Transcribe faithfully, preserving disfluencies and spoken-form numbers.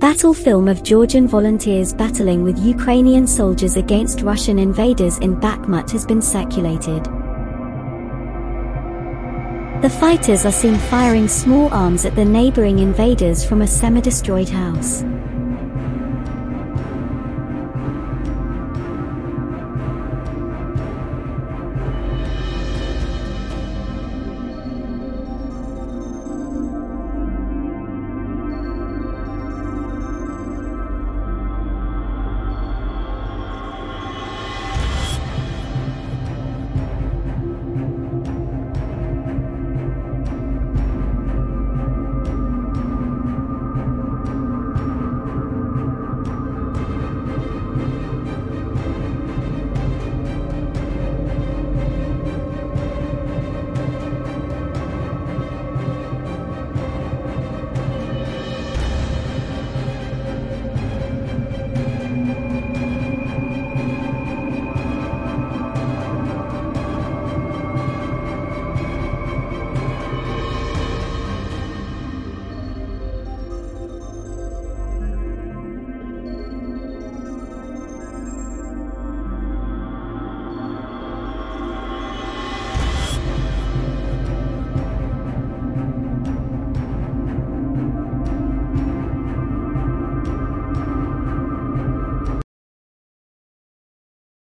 Battle film of Georgian volunteers battling with Ukrainian soldiers against Russian invaders in Bakhmut has been circulated. The fighters are seen firing small arms at the neighboring invaders from a semi-destroyed house.